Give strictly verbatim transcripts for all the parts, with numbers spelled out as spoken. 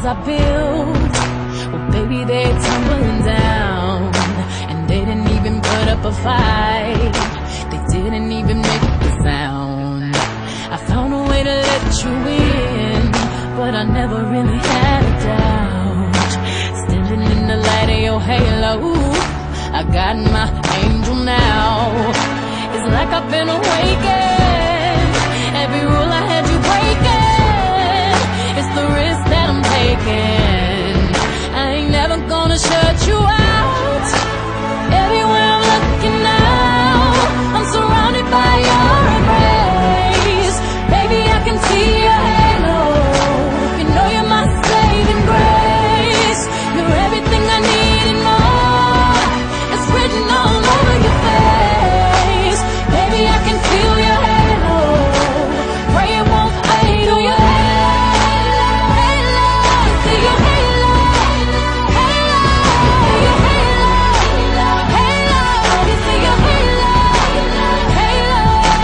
I built, well baby they're tumbling down. And they didn't even put up a fight, they didn't even make a sound. I found a way to let you in, but I never really had a doubt. Standing in the light of your halo, I got my angel now. It's like I've been awakened, every rule I had you breaking. It's the risk that I'm taking, I ain't never gonna shut you out. Everywhere I'm looking now, I'm surrounded by your embrace. Baby, I can see your halo, you know you're my saving grace. You're everything I need and more, it's written all over your face. Baby, I can feel your halo, pray it won't fade. Oh, your halo, halo, see your halo, halo, see your halo, halo, you see your halo, halo.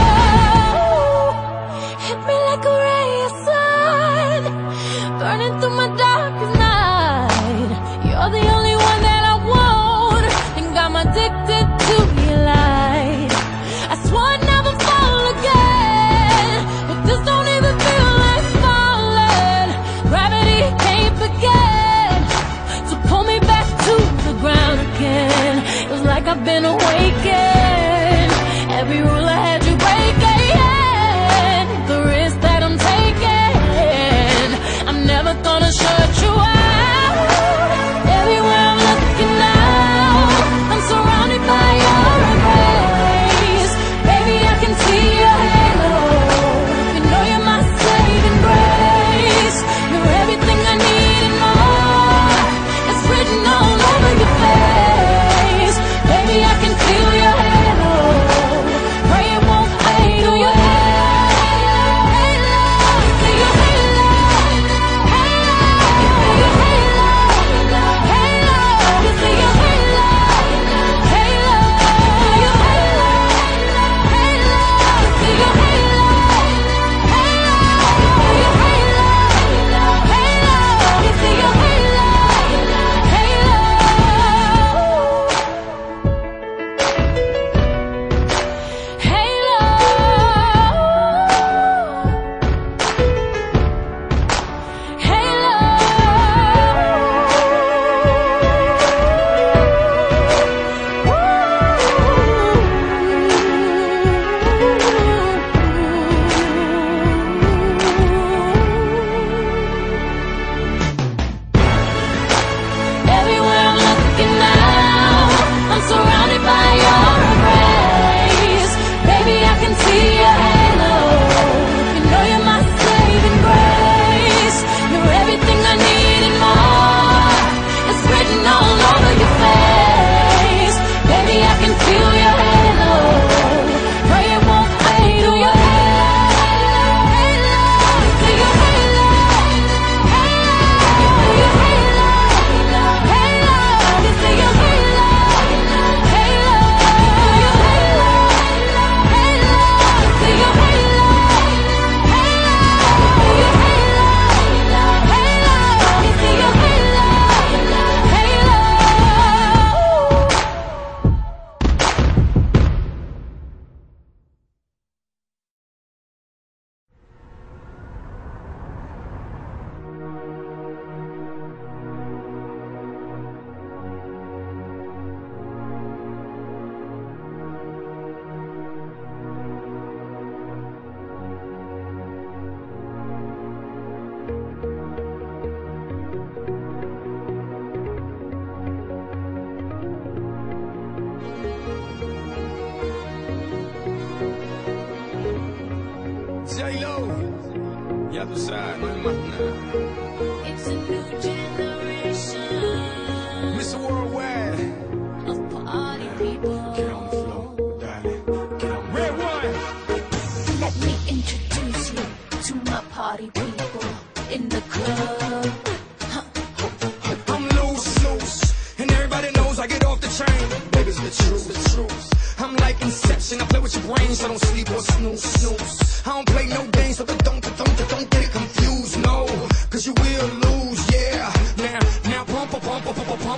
Hit me like a ray of sun, burning through my darkest night. You're the only one that I want, and I'm addicted to your light. I swore I'd never fall again, but this don't even feel like falling. Gravity can't begin to pull me back to the ground again. It was like I've been awakened, every rule I had you breaking. The risk that I'm taking, I'm never gonna shut you out. Everywhere I'm looking now, I'm surrounded by your embrace. Baby, I can see your halo, you know you're my saving grace. You're everything I need and more, it's written all over your face. Baby, I can feel your halo, pray it won't fade. Oh, your halo, halo, see your halo, halo, you see your halo, halo, you see your halo, halo, your halo, halo, see your halo, halo, your halo, halo, you see your halo, halo. Everywhere I'm looking now, I'm surrounded by your embrace. Baby, I can see your halo, you know you're my saving grace. You're everything I need and more, it's written all over your face. Baby, I can feel your halo, pray it won't fade. Oh, your halo, halo, see your halo, halo, you see your halo, halo, you see your halo, halo, your halo, halo, see your halo, halo, your halo, halo, you see your halo, halo. J-Lo, ya tú sabes, no hay más nada. It's a new generation Mister Worldwide, of party people. get on the floor, darling, get on the Red one. Let me introduce you to my party people in the club. I'm loose, loose, and everybody knows I get off the train. Baby's the truth, the truth. I'm like Inception, I play with your brain, so don't sleep or snooze, snooze. I don't play no games, so don't, don't, don't, don't get it confused, no. Cause you will lose, yeah.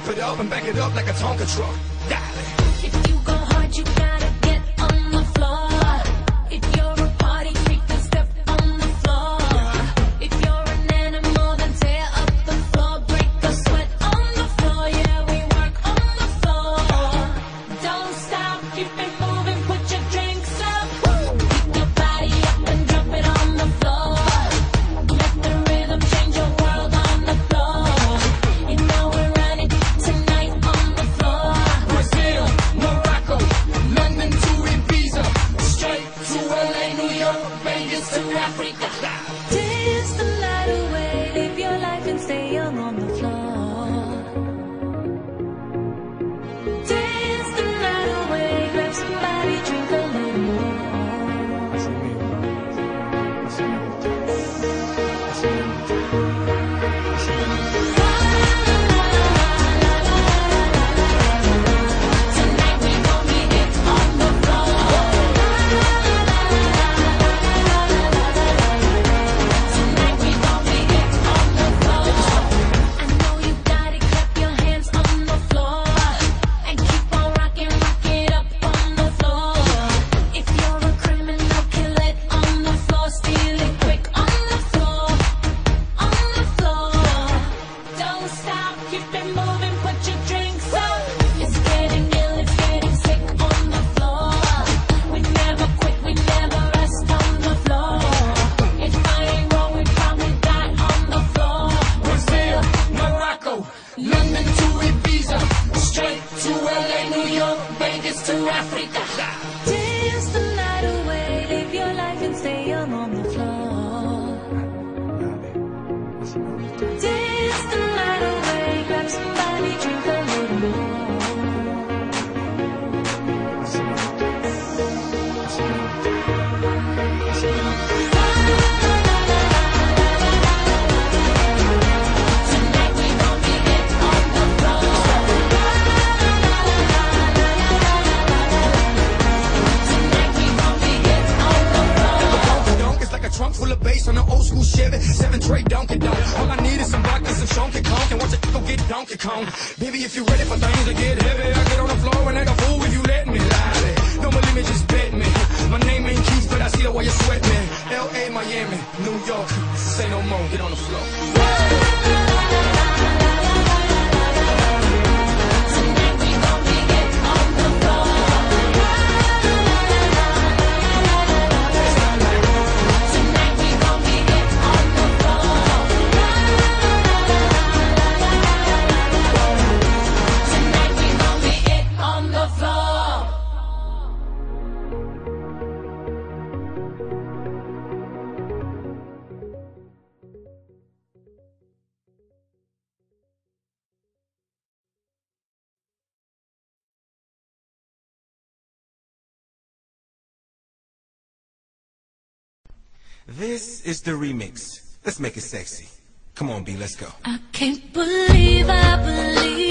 Pump it up and back it up like a Tonka truck. Dale. If you go hard, you gotta get on the floor. If you're a party freak, then step on the floor. If you're an animal, then tear up the floor. Break the sweat on the floor. Yeah, we work on the floor. Don't stop, keep it moving, put your drinks up. Pick your body up and drop it on the floor. Let the rhythm change your world on the floor. You know we're running tonight on the floor. Brazil, Morocco, London to Ibiza, straight to L A, New York, Vegas to Africa. Dance the night away, live your life and stay young on the floor. Dance the night away, grab somebody, drink a little more. Tonight we gon' get it on the floor. Tonight we gon' get it on the floor. I know you got it, clap your hands on the floor. And keep on rocking, rock it up on the floor. If you're a criminal, kill it on the floor. Steal it quick on the floor. On the floor. Don't stop, keep it moving, put your drinks up. It's getting ill, it's getting sick on the floor. We never quit, we never rest on the floor. If I ain't wrong, we probably die on the floor. Brazil, Morocco, London to Ibiza, straight to L A, New York, Vegas to Africa. Dance the night away, live your life and stay young on the floor. Dance the night away, grab somebody, drink a little more. Tonight we gon' get it on the floor. Tonight we gon' get it on the floor. Honky Donk is like a trunk full of bass on an old school Chevy, seven tray Donkey Donk. All I need is some vodka, some Donkey Kong, and watch it go get Donkey Kong. Baby, if you're ready for things to get heavy, I get on the floor and act a fool if you let me. Lie. Don't believe me, just bet me. My name ain't Keith, but I see the way you sweat me. L A, Miami, New York, say no more, get on the floor. Tonight we gon' get it on the floor. Tonight we gon' get it on the floor. Tonight we gon' get it on the floor. This is the remix. Let's make it sexy. Come on, B, let's go. I can't believe I believe